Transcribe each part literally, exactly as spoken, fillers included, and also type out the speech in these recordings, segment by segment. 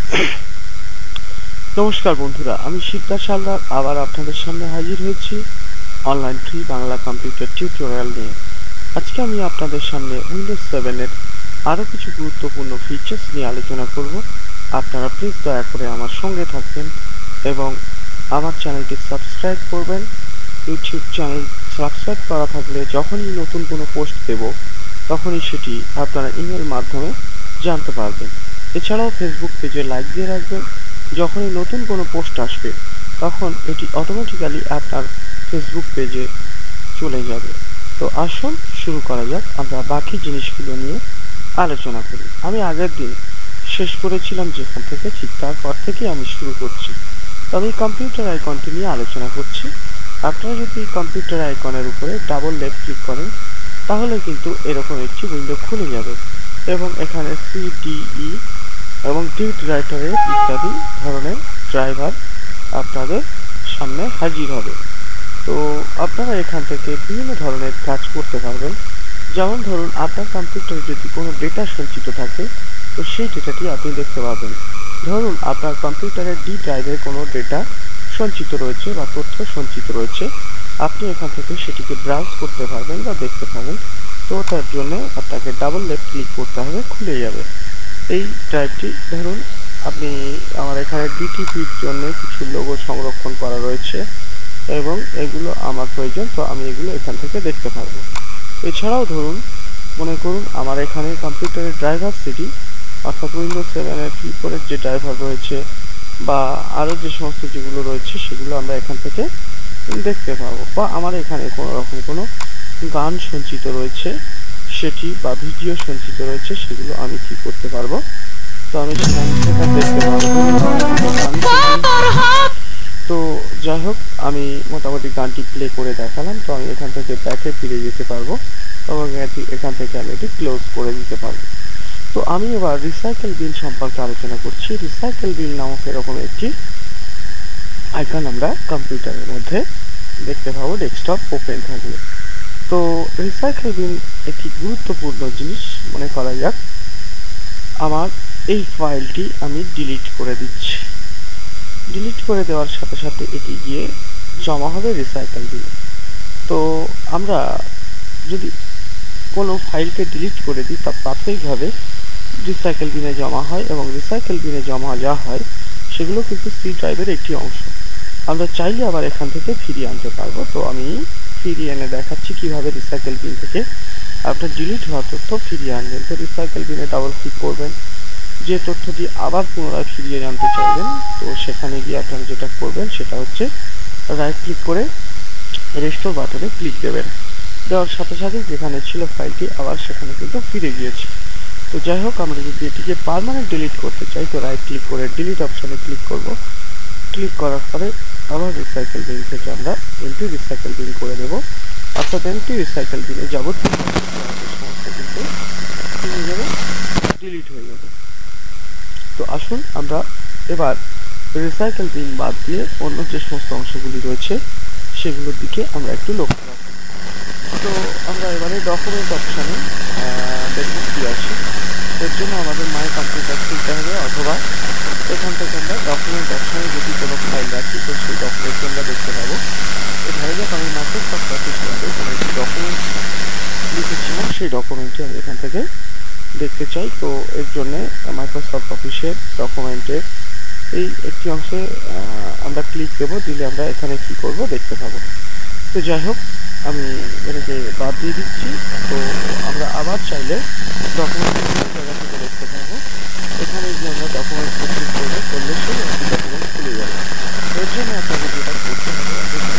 নমস্কার বন্ধুরা, আমি শিবদাস হালদার আবার আপনাদের সামনে হাজির হয়েছি online free Bangla computer tutorial নিয়ে। আজকে আমি আপনাদের সামনে উইন্ডোজ সেভেনের আরও কিছু গুরুত্বপূর্ণ ফিচার্স নিয়ে আলোচনা করব। আপনারা প্লিজ দয়া করে আমার সঙ্গে থাকবেন এবং আমার চ্যানেলটি সাবস্ক্রাইব করবেন। ইউটিউব চ্যানেল সাবস্ক্রাইব করা থাকলে যখনই নতুন কোনো পোস্ট দেব তখনই সেটি আপনারা ইমেল মাধ্যমে জানতে পারবেন। এছাড়াও ফেসবুক পেজে লাইক দিয়ে রাখবেন। যখনই নতুন কোনো পোস্ট আসবে তখন এটি অটোমেটিক্যালি আপনার ফেসবুক পেজে চলে যাবে। তো আসুন শুরু করা যাক, আমরা বাকি জিনিসগুলো নিয়ে আলোচনা করি। আমি আগের দিন শেষ করেছিলাম যেখান থেকে, ঠিক তারপর থেকে আমি শুরু করছি। তো আমি কম্পিউটার আইকনটি নিয়ে আলোচনা করছি। আপনারা যদি কম্পিউটার আইকনের উপরে ডাবল লেফট ক্লিক করেন তাহলে কিন্তু এরকম একটি উইন্ডো খুলে যাবে এবং এখানে সিডিই এবং টিউট রাইটারের ইত্যাদি ধরনের ড্রাইভার আপনাদের সামনে হাজির হবে। তো আপনারা এখান থেকে বিভিন্ন ধরনের কাজ করতে পারবেন। যেমন ধরুন, আপনার কম্পিউটারে যদি কোনো ডেটা সঞ্চিত থাকে তো সেই ডেটাটি আপনি দেখতে পাবেন। ধরুন আপনার কম্পিউটারের ডি ড্রাইভে কোনো ডেটা সঞ্চিত রয়েছে বা তথ্য সঞ্চিত রয়েছে, আপনি এখান থেকে সেটিকে ব্রাউজ করতে পারবেন বা দেখতে পাবেন। তো তার জন্য আপনাকে ডাবল লেফট ক্লিক করতে হবে, খুলে যাবে এই ড্রাইভটি। ধরুন আপনি আমার এখানে ডিটিপির জন্য কিছু লোগো সংরক্ষণ করা রয়েছে এবং এগুলো আমার প্রয়োজন, তো আমি এগুলো এখান থেকে দেখতে পারবো। এছাড়াও ধরুন, মনে করুন আমার এখানে কম্পিউটারের ড্রাইভার সিডি অর্থাৎ উইন্ডোজ সেভেনের কিবোর্ডের যে ড্রাইভার রয়েছে বা আরও যে সমস্ত যেগুলো রয়েছে সেগুলো আমরা এখান থেকে দেখতে পাবো। বা আমার এখানে কোনো রকম কোনো গান সঞ্চিত রয়েছে সেটি বা ভিডিও সঞ্চিত রয়েছে, সেগুলো আমি কি করতে পারবো, তো আমি সেখান থেকে দেখতে পারবো। তো যাই হোক, আমি মোটামুটি গানটি প্লে করে দেখালাম। তো আমি এখান থেকে ব্যাকে ফিরে যেতে পারবো এবং এখান থেকে আমি এটি ক্লোজ করে দিতে পারবো। তো আমি এবার রিসাইকেল বিন সম্পর্কে আলোচনা করছি। রিসাইকেল বিন নামক এরকম একটি আইকন আমরা কম্পিউটারের মধ্যে দেখতে পাবো ডেস্কটপ ওপেন থাকলে। তো রিসাইকেল বিন একটি গুরুত্বপূর্ণ জিনিস। মনে করা যাক আমার এই ফাইলটি আমি ডিলিট করে দিচ্ছি। ডিলিট করে দেওয়ার সাথে সাথে এটি গিয়ে জমা হবে রিসাইকেল বিনে। তো আমরা যদি কোনো ফাইলকে ডিলিট করে দিই তা প্রাথমিকভাবে রিসাইকেল বিনে জমা হয় এবং রিসাইকেল বিনে জমা যা হয় সেগুলো কিন্তু সি ড্রাইভের একটি অংশ। আমরা চাইলে আবার এখান থেকে ফিরিয়ে আনতে পারবো। তো আমি ফিরিয়ে এনে দেখাচ্ছি কিভাবে রিসাইকেল বিন থেকে আপনার ডিলিট হওয়া তথ্য ফিরিয়ে আনবেন। তো রিসাইকেল বিনে ডাবল ক্লিক করবেন, যে তথ্যটি আবার পুনরায় ফিরিয়ে আনতে চাইবেন তো সেখানে গিয়ে আপনারা যেটা করবেন সেটা হচ্ছে রাইট ক্লিক করে রেস্টোর বাটনে ক্লিক দেবেন। দেওয়ার সাথে সাথে যেখানে ছিল ফাইলটি আবার সেখানে কিন্তু ফিরে গিয়েছে। তো যাই হোক, আমরা যদি এটিকে পার্মানেন্ট ডিলিট করতে চাই তো রাইট ক্লিক করে ডিলিট অপশানে ক্লিক করব। ক্লিক করার পরে আবার রিসাইকেল বিন থেকে আমরা এমটি রিসাইকেল বিন করে দেবো। অর্থাৎ এমটি রিসাইকেল বিনে যাবতীয় সমস্ত কিন্তু ফিরে যাবে, ডিলিট হয়ে যাবে। তো আসুন আমরা এবার রিসাইকেল বিন বাদ দিয়ে অন্য যে সমস্ত অংশগুলি রয়েছে সেগুলোর দিকে আমরা একটু লক্ষ্য রাখব। তো আমরা এবারে ডকুমেন্ট অপশানে দেখব কী আছে। এর জন্য আমাদের মাই কম্পিউটার খুলতে হবে, অথবা এখান থেকে আমরা ডকুমেন্ট অপশানে যদি কোনো ফাইল রাখি তো সেই ডকুমেন্টটি আমরা দেখতে পাবো। তো ধরা যাক আমি মাইক্রোসফট অফিস ওয়ার্ডে কোনো একটি ডকুমেন্ট লিখেছিলাম, সেই ডকুমেন্টটি আমি এখান থেকে দেখতে চাই। তো এর জন্য মাইক্রোসফট অফিসের ডকুমেন্টের এই একটি অংশে আমরা ক্লিক দেবো, দিলে আমরা এখানে কি করব দেখতে পাবো। তো যাই হোক, আমি এটাকে বাদ দিয়ে দিচ্ছি। তো আমরা আবার চাইলে ডকুমেন্টের জায়গা থেকে দেখতে পাবো। এখানে গিয়ে আমরা ডকুমেন্ট ক্লিক করবো, করলে সেই একটি ডকুমেন্ট খুলে যাবে। এর জন্য আপনাকে যেটা করতে হবে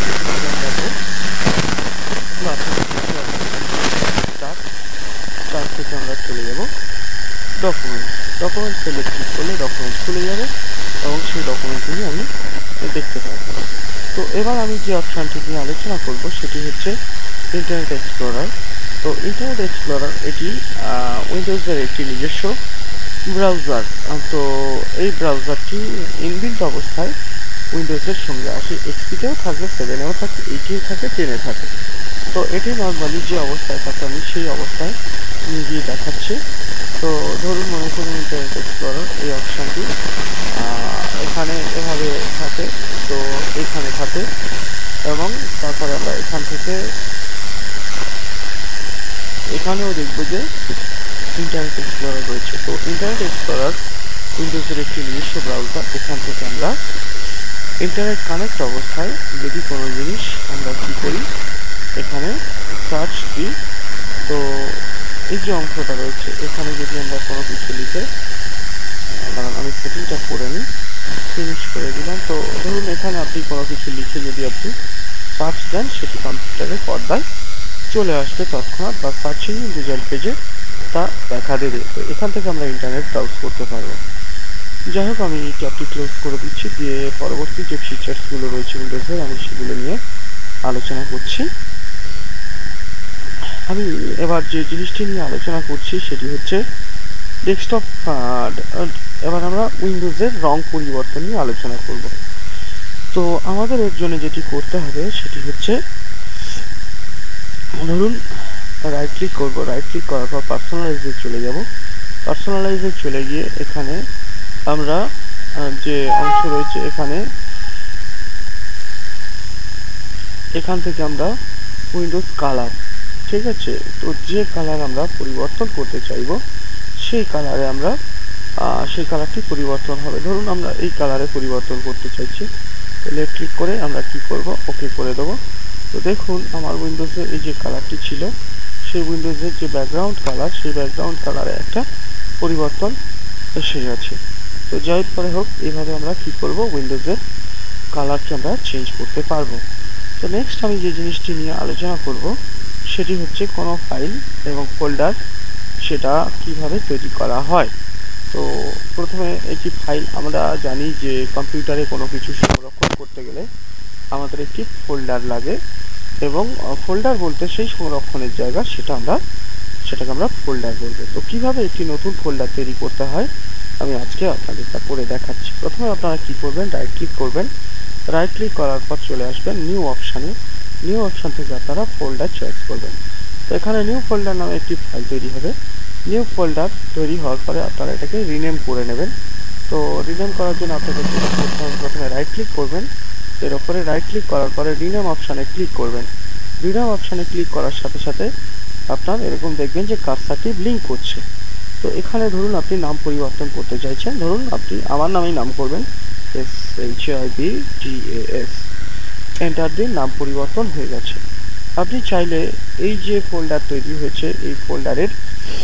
চার থেকে আমরা চলে যাব ডকুমেন্ট। ডকুমেন্ট সেলে ক্লিক করলে ডকুমেন্ট খুলে যাবে এবং সেই ডকুমেন্টগুলি আমি দেখতে পাবো। তো এবার আমি যে অপশানটি নিয়ে আলোচনা করব সেটি হচ্ছে ইন্টারনেট এক্সপ্লোরার। তো ইন্টারনেট এক্সপ্লোরার এটি উইন্ডোজের একটি নিজস্ব ব্রাউজার। তো এই ব্রাউজারটি ইনবিল্ট অবস্থায় উইন্ডোজের সঙ্গে আসে। এক্সপিতেও থাকে, সেভেনেও থাকে, এইটেও থাকে, টেনে থাকে। তো এটি নর্মালি যে অবস্থায় থাকে আমি সেই অবস্থায় নিয়ে গিয়ে দেখাচ্ছি। তো ধরুন মনে করুন ইন্টারনেট এক্সপ্লোরার এই অপশানটি এখানে এভাবে থাকে, তো এখানে থাকে এবং তারপরে আমরা এখান থেকে এখানেও দেখব যে ইন্টারনেট এক্সপ্লোরার রয়েছে। তো ইন্টারনেট এক্সপ্লোরার উইন্ডোজের একটি নিজস্ব ব্রাউজার। এখান থেকে আমরা ইন্টারনেট কানেক্ট অবস্থায় যদি কোনো জিনিস আমরা কী করি, এখানে সার্চ দিই, তো এই যে অংশটা রয়েছে এখানে যদি আমরা কোনো কিছু লিখে, কারণ আমি সেটিংটা করে নিই, ফিনিশ করে দিলাম। তো ধরুন এখানে আপনি কোনো কিছু লিখে যদি আপনি সার্চ দেন, সেটি কম্পিউটারের পর্দায় চলে আসবে তৎক্ষণাৎ, বা সার্চ ইঞ্জিন রেজাল্ট পেজে তা দেখা দেবে। তো এখান থেকে আমরা ইন্টারনেট ব্রাউজ করতে পারবো। যাই হোক, আমি এই ট্যাবটি ক্লোজ করে দিচ্ছি, দিয়ে পরবর্তী যে ফিচার্সগুলো রয়েছে উইন্ডোজের আমি সেগুলো নিয়ে আলোচনা করছি। আমি এবার যে জিনিসটি নিয়ে আলোচনা করছি সেটি হচ্ছে ডেস্কটপ। এবার আমরা উইন্ডোজের রং পরিবর্তন নিয়ে আলোচনা করব। তো আমাদের এর জন্য যেটি করতে হবে সেটি হচ্ছে, ধরুন রাইট ক্লিক করব, রাইট ক্লিক করার পর পার্সোনালাইজে চলে যাব। পার্সোনালাইজে চলে গিয়ে এখানে আমরা যে অংশ রয়েছে এখানে, এখান থেকে আমরা উইন্ডোজ কালার, ঠিক আছে, তো যে কালার আমরা পরিবর্তন করতে চাইব সেই কালারে আমরা সেই কালারটি পরিবর্তন হবে। ধরুন আমরা এই কালারে পরিবর্তন করতে চাইছি, তো লেফট ক্লিক করে আমরা কি করব, ওকে করে দেবো। তো দেখুন আমার উইন্ডোজের এই যে কালারটি ছিল, সেই উইন্ডোজের যে ব্যাকগ্রাউন্ড কালার, সেই ব্যাকগ্রাউন্ড কালারে একটা পরিবর্তন এসে গেছে। তো যাই পরে হোক, এইভাবে আমরা কি করব, উইন্ডোজের কালারকে আমরা চেঞ্জ করতে পারবো। তো নেক্সট আমি যে জিনিসটি নিয়ে আলোচনা করব সেটি হচ্ছে কোনো ফাইল এবং ফোল্ডার সেটা কিভাবে তৈরি করা হয়। তো প্রথমে একটি ফাইল, আমরা জানি যে কম্পিউটারে কোনো কিছু সংরক্ষণ করতে গেলে আমাদের একটি ফোল্ডার লাগে, এবং ফোল্ডার বলতে সেই সংরক্ষণের জায়গা, সেটা আমরা সেটাকে আমরা ফোল্ডার বলবো। তো কিভাবে একটি নতুন ফোল্ডার তৈরি করতে হয় আমি আজকে আপনাদের তা করে দেখাচ্ছি। প্রথমে আপনারা কি করবেন, রাইট ক্লিক করবেন, রাইট ক্লিক করার পর চলে আসবেন নিউ অপশানে। নিউ অপশান থেকে আপনারা ফোল্ডার চয়েস করবেন। তো এখানে নিউ ফোল্ডার নামে একটি ফাইল তৈরি হবে। নিউ ফোল্ডার তৈরি হওয়ার পরে আপনারা এটাকে রিনেম করে নেবেন। তো রিনেম করার জন্য আপনাদের যেটা করতে হবে, প্রথমে রাইট ক্লিক করবেন, এর উপরে রাইট ক্লিক করার পরে রিনেম অপশানে ক্লিক করবেন। রিনেম অপশানে ক্লিক করার সাথে সাথে আপনার এরকম দেখবেন যে কার্সারটি ব্লিঙ্ক করছে। তো এখানে ধরুন আপনি নাম পরিবর্তন করতে চাইছেন, ধরুন আপনি আমার নামেই নাম করবেন, S H I B T A S, enter দিন, নাম পরিবর্তন হয়ে গেছে। আপনি চাইলে এই যে ফোল্ডার তৈরি হয়েছে এই ফোল্ডারের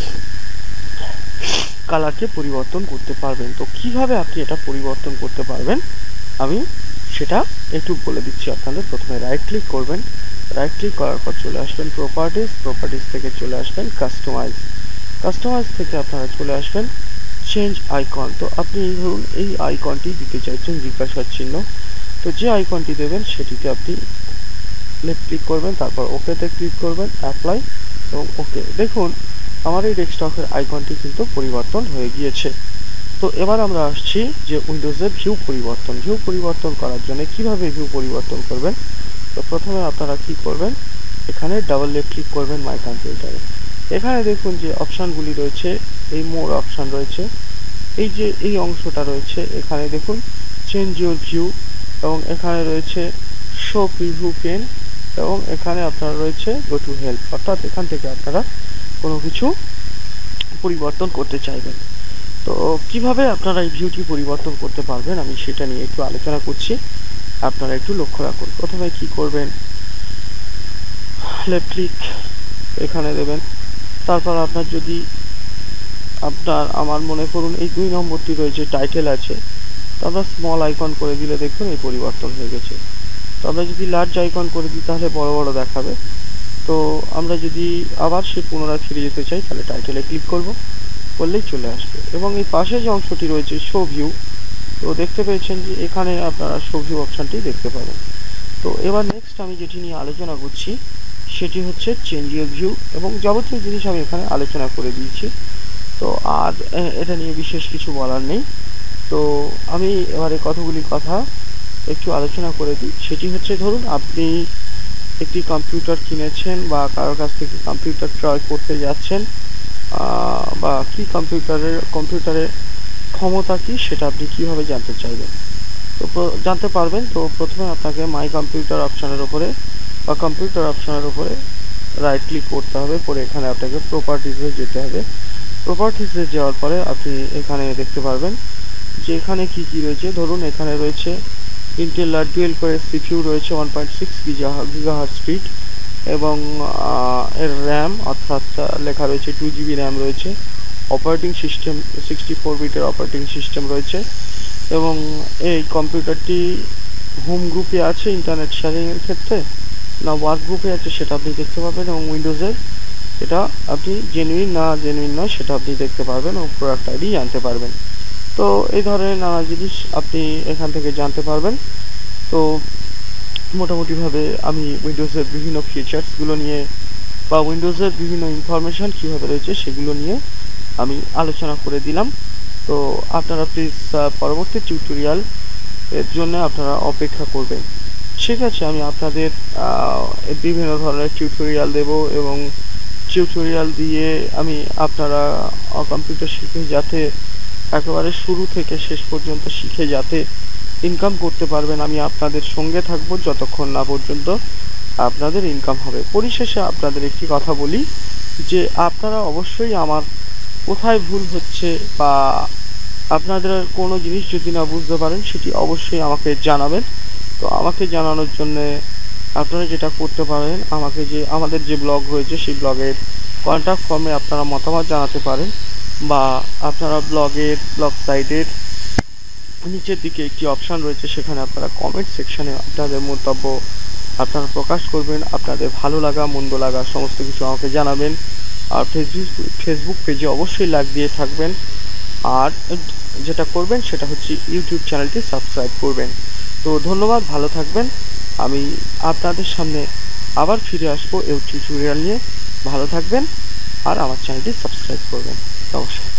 কালারকে পরিবর্তন করতে পারবেন। তো কিভাবে আপনি এটা পরিবর্তন করতে পারবেন আমি সেটা একটু বলে দিচ্ছি আপনাদের। প্রথমে রাইট ক্লিক করবেন, রাইট ক্লিক করার পর চলে আসবেন প্রপার্টিজ, প্রপার্টিজ থেকে চলে আসবেন কাস্টমাইজ, কাস্টমাইজ থেকে আপনারা চলে আসবেন চেঞ্জ আইকন। তো আপনি ধরুন এই আইকনটি দিতে চাইছেন জিজ্ঞাসার চিহ্ন, তো যে আইকনটি দেবেন সেটিতে আপনি লেফট ক্লিক করবেন, তারপর ওকেতে ক্লিক করবেন, অ্যাপ্লাই এবং ওকে। দেখুন আমার এই ডেস্কটপের আইকনটি কিন্তু পরিবর্তন হয়ে গিয়েছে। তো এবার আমরা আসছি যে উইন্ডোজের ভিউ পরিবর্তন। ভিউ পরিবর্তন করার জন্য কিভাবে ভিউ পরিবর্তন করবেন, তো প্রথমে আপনারা কি করবেন, এখানে ডাবল লেফট ক্লিক করবেন মাই কম্পিউটারে। এখানে দেখুন যে অপশানগুলি রয়েছে, এই মোর অপশান রয়েছে, এই যে এই অংশটা রয়েছে এখানে দেখুন চেঞ্জ ইউর ভিউ, এবং এখানে রয়েছে শো প্রিভিউ পেন, এবং এখানে আপনার রয়েছে গো টু হেল্প, অর্থাৎ এখান থেকে আপনারা কোনো কিছু পরিবর্তন করতে চাইবেন। তো কিভাবে আপনারা এই ভিউটি পরিবর্তন করতে পারবেন আমি সেটা নিয়ে একটু আলোচনা করছি, আপনারা একটু লক্ষ্য রাখুন। প্রথমে কি করবেন, লেফট ক্লিক এখানে দেবেন, তারপর আপনার যদি আপনার আমার মনে করুন এই দুই নম্বরটি রয়েছে টাইটেল আছে, তো আমরা স্মল আইকন করে দিলে দেখুন এই পরিবর্তন হয়ে গেছে। তো আমরা যদি লার্জ আইকন করে দিই তাহলে বড় বড় দেখাবে। তো আমরা যদি আবার সে পুনরায় ফিরে যেতে চাই তাহলে টাইটেলে ক্লিক করব, করলেই চলে আসবে। এবং এই পাশে যে অংশটি রয়েছে শো ভিউ, তো দেখতে পেয়েছেন যে এখানে আপনারা শো ভিউ অপশানটি দেখতে পাবেন। তো এবার নেক্সট আমি যেটি নিয়ে আলোচনা করছি সেটি হচ্ছে চেঞ্জ ইউর ভিউ, এবং যাবতীয় জিনিস আমি এখানে আলোচনা করে দিয়েছি। তো আর এটা নিয়ে বিশেষ কিছু বলার নেই। তো আমি এবারে কতগুলি কথা একটু আলোচনা করে দিই, সেটি হচ্ছে ধরুন আপনি একটি কম্পিউটার কিনেছেন বা কারোর কাছ থেকে কম্পিউটার ক্রয় করতে যাচ্ছেন, বা কি কম্পিউটারের কম্পিউটারের ক্ষমতা কি সেটা আপনি কিভাবে জানতে চাইবেন, তো জানতে পারবেন। তো প্রথমে আপনাকে মাই কম্পিউটার অপশানের উপরে বা কম্পিউটার অপশানের উপরে রাইট ক্লিক করতে হবে, পরে এখানে আপনাকে প্রপার্টিসে যেতে হবে। প্রপার্টিসে যাওয়ার পরে আপনি এখানে দেখতে পারবেন যে এখানে কি কি রয়েছে। ধরুন এখানে রয়েছে ইন্টেল ডুয়েল কোরের সিপিইউ রয়েছে one point six gigahertz speed এবং এর র্যাম অর্থাৎ লেখা রয়েছে টু জিবি র্যাম রয়েছে। অপারেটিং সিস্টেম সিক্সটি ফোর বিটের অপারেটিং সিস্টেম রয়েছে এবং এই কম্পিউটারটি হোম গ্রুপে আছে ইন্টারনেট শেয়ারিংয়ের ক্ষেত্রে না ওয়ার্ক গ্রুপে আছে সেটা আপনি দেখতে পাবেন, এবং উইন্ডোজের এটা আপনি জেনুইন না জেনুইন নয় সেটা আপনি দেখতে পারবেন এবং প্রোডাক্ট আইডি জানতে পারবেন। তো এই ধরনের নানা জিনিস আপনি এখান থেকে জানতে পারবেন। তো মোটামুটিভাবে আমি উইন্ডোজের বিভিন্ন ফিচার্সগুলো নিয়ে বা উইন্ডোজের বিভিন্ন ইনফরমেশান কীভাবে রয়েছে সেগুলো নিয়ে আমি আলোচনা করে দিলাম। তো আপনারা প্লিজ পরবর্তী টিউটোরিয়াল এর জন্য আপনারা অপেক্ষা করবেন। ঠিক আছে, আমি আপনাদের বিভিন্ন ধরনের টিউটোরিয়াল দেব এবং টিউটোরিয়াল দিয়ে আমি আপনারা কম্পিউটার শিখে যাতে একেবারে শুরু থেকে শেষ পর্যন্ত শিখে যাতে ইনকাম করতে পারবেন, আমি আপনাদের সঙ্গে থাকবো যতক্ষণ না পর্যন্ত আপনাদের ইনকাম হবে। পরিশেষে আপনাদের একটি কথা বলি যে আপনারা অবশ্যই আমার কোথায় ভুল হচ্ছে বা আপনাদের কোনো জিনিস যদি না বুঝতে পারেন সেটি অবশ্যই আমাকে জানাবেন। তো আমাকে জানানোর জন্যে আপনারা যেটা করতে পারেন, আমাকে যে আমাদের যে ব্লগ রয়েছে সেই ব্লগের কন্ট্যাক্ট ফর্মে আপনারা মতামত জানাতে পারেন, বা আপনারা ব্লগের ব্লগ সাইটের নিচের দিকে একটি অপশান রয়েছে সেখানে আপনারা কমেন্ট সেকশানে আপনাদের মন্তব্য আপনারা প্রকাশ করবেন, আপনাদের ভালো লাগা মন্দ লাগা সমস্ত কিছু আমাকে জানাবেন। আর ফেসবুক ফেসবুক পেজে অবশ্যই লাইক দিয়ে থাকবেন, আর যেটা করবেন সেটা হচ্ছে ইউটিউব চ্যানেলটি সাবস্ক্রাইব করবেন। তো ধন্যবাদ, ভালো থাকবেন। আমি আপনাদের সামনে আবার ফিরে আসবো এই টিউটোরিয়াল নিয়ে। ভালো থাকবেন আর আমার চ্যানেলটি সাবস্ক্রাইব করবেন। নমস্কার।